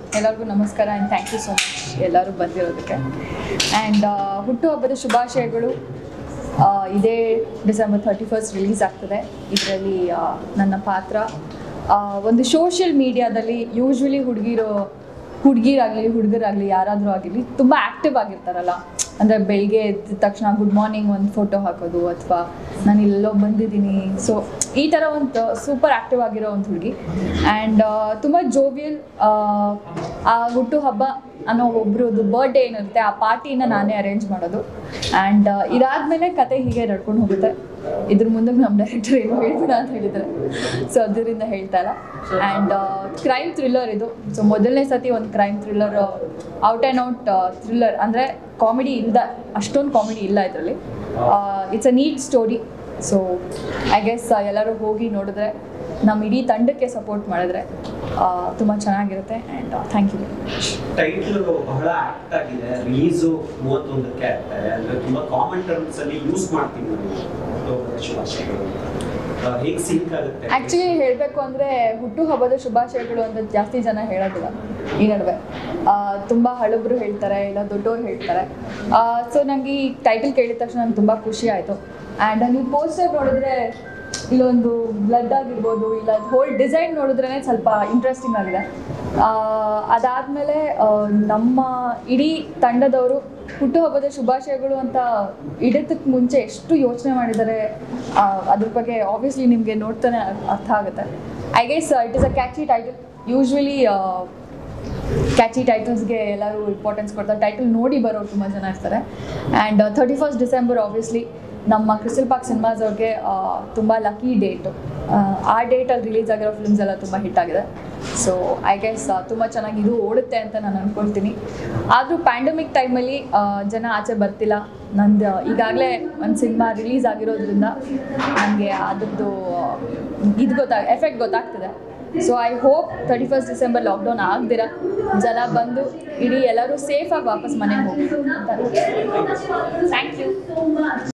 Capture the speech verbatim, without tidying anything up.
ಎಲ್ಲರಿಗೂ ನಮಸ್ಕಾರ and thank you so much ಎಲ್ಲರೂ ಬಂದಿರೋದಕ್ಕೆ. ಆ್ಯಂಡ್ ಹುಟ್ಟುಹಬ್ಬದ ಶುಭಾಶಯಗಳು. ಇದೇ ಡಿಸೆಂಬರ್ ಥರ್ಟಿ ಫಸ್ಟ್ ರಿಲೀಸ್ ಆಗ್ತದೆ. ಇದರಲ್ಲಿ ನನ್ನ ಪಾತ್ರ ಒಂದು ಸೋಷಿಯಲ್ ಮೀಡಿಯಾದಲ್ಲಿ ಯೂಶ್ವಲಿ ಹುಡುಗಿರು ಹುಡುಗಿರಾಗಲಿ ಹುಡುಗರಾಗಲಿ ಯಾರಾದರೂ ಆಗಿರಲಿ ತುಂಬ ಆ್ಯಕ್ಟಿವ್ ಆಗಿರ್ತಾರಲ್ಲ. ಅಂದರೆ ಬೆಳಿಗ್ಗೆ ಎದ್ದ ತಕ್ಷಣ ಗುಡ್ ಮಾರ್ನಿಂಗ್ ಒಂದು ಫೋಟೋ ಹಾಕೋದು ಅಥವಾ ನಾನು ಇಲ್ಲೆಲ್ಲೋ ಬಂದಿದ್ದೀನಿ. ಸೊ ಈ ಥರ ಒಂದು ಸೂಪರ್ ಆ್ಯಕ್ಟಿವ್ ಆಗಿರೋ ಒಂದು ಹುಡುಗಿ. ಆ್ಯಂಡ್ ತುಂಬ ಜೋವಿಯಲ್. ಆ ಹುಟ್ಟು ಹಬ್ಬ ಅನ್ನೋ ಒಬ್ರದ್ದು ಬರ್ಡೇ ಏನಿರುತ್ತೆ ಆ ಪಾರ್ಟಿನ ನಾನೇ ಅರೇಂಜ್ ಮಾಡೋದು. ಆ್ಯಂಡ್ ಇದಾದಮೇಲೆ ಕತೆ ಹೀಗೆ ನಡ್ಕೊಂಡು ಹೋಗುತ್ತೆ. ಇದ್ರ ಮುಂದೆ ನಮ್ಮ ಡೈರೆಕ್ಟರ್ ಏನು ಹೇಳ್ಬೇಡ ಅಂತ ಹೇಳಿದ್ದಾರೆ, ಸೊ ಅದರಿಂದ ಹೇಳ್ತಾ ಇಲ್ಲ. ಆ್ಯಂಡ್ ಕ್ರೈಮ್ ಥ್ರಿಲ್ಲರ್ ಇದು. ಸೊ ಮೊದಲನೇ ಸತಿ ಒಂದು crime thriller, out and out thriller. ಅಂದರೆ ಕಾಮಿಡಿ ಇಲ್ದ, ಅಷ್ಟೊಂದು ಕಾಮಿಡಿ ಇಲ್ಲ ಇದರಲ್ಲಿ. It's a neat story. So I guess ಎಲ್ಲರೂ ಹೋಗಿ ನೋಡಿದ್ರೆ, ನಮ್ಮ ಇಡೀ ತಂಡಕ್ಕೆ ಸಪೋರ್ಟ್ ಮಾಡಿದ್ರೆ ತುಂಬ ಚೆನ್ನಾಗಿರುತ್ತೆ. And thank you. ಟೈಟಲ್ ಬಹಳ ಆಕ್ಟ್ ಆಗಿದೆ. ರಿಲೀಸು ಮೂವತ್ತೊಂದಕ್ಕೆ ಆಗ್ತಾರೆ. ಅಂದರೆ ತುಂಬ ಕಾಮನ್ ಟರ್ಮ್ಸಲ್ಲಿ ಯೂಸ್ ಮಾಡ್ತೀವಿ ನಾವು ಶುಭಾಶಯಗಳು. ಹೇಗೆ ಸಿಂಕ್ ಆಗುತ್ತೆ? ಆ್ಯಕ್ಚುಲಿ ಹೇಳಬೇಕು ಅಂದರೆ ಹುಟ್ಟುಹಬ್ಬದ ಶುಭಾಶಯಗಳು ಅಂತ ಜಾಸ್ತಿ ಜನ ಹೇಳೋದಿಲ್ಲ ಈ ನಡುವೆ. ತುಂಬ ಹಳಬರು ಹೇಳ್ತಾರೆ, ಇಲ್ಲ ದೊಡ್ಡವರು ಹೇಳ್ತಾರೆ. ಸೊ ನನಗೆ ಈ ಟೈಟಲ್ ಕೇಳಿದ ತಕ್ಷಣ ನಂಗೆ ತುಂಬ ಖುಷಿ ಆಯಿತು. ಆ್ಯಂಡ್ ನೀವು ಪೋಸ್ಟರ್ ನೋಡಿದ್ರೆ ಇಲ್ಲೊಂದು ಬ್ಲಡ್ ಆಗಿರ್ಬೋದು, ಇಲ್ಲ ಹೋಲ್ ಡಿಸೈನ್ ನೋಡಿದ್ರೇ ಸ್ವಲ್ಪ ಇಂಟ್ರೆಸ್ಟಿಂಗ್ ಆಗಿದೆ. ಅದಾದಮೇಲೆ ನಮ್ಮ ಇಡೀ ತಂಡದವರು ಹುಟ್ಟುಹಬ್ಬದ ಶುಭಾಶಯಗಳು ಅಂತ ಇಡೋದಕ್ಕೆ ಮುಂಚೆ ಎಷ್ಟು ಯೋಚನೆ ಮಾಡಿದ್ದಾರೆ ಅದ್ರ ಬಗ್ಗೆ ಆಬ್ವಿಯಸ್ಲಿ ನಿಮಗೆ ನೋಡ್ತಾನೆ ಅರ್ಥ ಆಗುತ್ತೆ. I guess it is a catchy title. Usually catchy ಟೈಟಲ್ಸ್ಗೆ ಎಲ್ಲರೂ ಇಂಪಾರ್ಟೆನ್ಸ್ ಕೊಡ್ತಾರೆ. ಟೈಟಲ್ ನೋಡಿ ಬರೋರು ತುಂಬ ಜನ ಇರ್ತಾರೆ. And thirty first December obviously ನಮ್ಮ ಕ್ರಿಸ್ಟಲ್ ಪಾರ್ಕ್ ಸಿನಿಮಾಸ್ ಅವ್ರಿಗೆ ತುಂಬ ಲಕ್ಕಿ ಡೇಟು. ಆ ಡೇಟಲ್ಲಿ ರಿಲೀಸ್ ಆಗಿರೋ ಫಿಲ್ಮ್ಸ್ ಎಲ್ಲ ತುಂಬ ಹಿಟ್ ಆಗಿದೆ. ಸೊ ಐ ಗೆಸ್ ತುಂಬ ಚೆನ್ನಾಗಿ ಇದು ಓಡುತ್ತೆ ಅಂತ ನಾನು ಅಂದ್ಕೊಳ್ತೀನಿ. ಆದರೂ ಪ್ಯಾಂಡಮಿಕ್ ಟೈಮಲ್ಲಿ ಜನ ಆಚೆ ಬರ್ತಿಲ್ಲ. ನಂದು ಈಗಾಗಲೇ ಒಂದು ಸಿನಿಮಾ ರಿಲೀಸ್ ಆಗಿರೋದ್ರಿಂದ ನನಗೆ ಅದ್ರದ್ದು ಇದು ಗೊತ್ತಾಗ ಎಫೆಕ್ಟ್ ಗೊತ್ತಾಗ್ತದೆ. So I hope thirty first December lockdown ಆಗದಿರ ಜನ ಬಂದು ಇಡೀ ಎಲ್ಲರೂ ಸೇಫಾಗಿ ವಾಪಸ್ ಮನೆಗೆ ಹೋಗಿ. Thank you.